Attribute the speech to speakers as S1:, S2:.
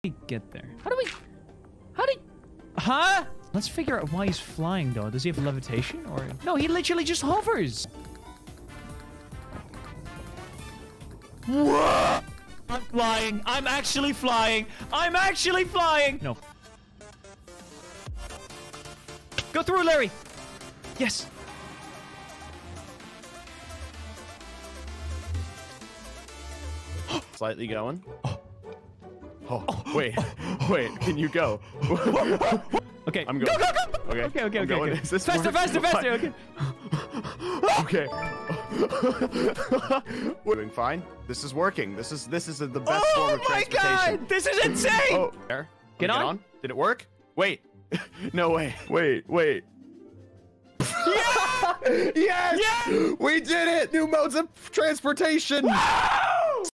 S1: we get there? How do huh? Let's figure out why he's flying though. Does he have levitation or? No, he literally just hovers. Whoa! I'm flying. I'm actually flying. I'm actually flying. No. Go through, Larry. Yes.
S2: Slightly going. Oh, wait. Can you go?
S1: Okay.
S2: I'm going.
S1: Go. Okay.
S2: Is this
S1: Faster. Okay.
S2: Okay. We're doing fine. This is working. This is the best form of transportation.
S1: Oh my god! This is insane!
S2: Oh, there.
S1: Get on?
S2: Did it work? Wait. No way. Wait. Yeah! Yes! Yeah! We did it! New modes of transportation!
S1: Wow!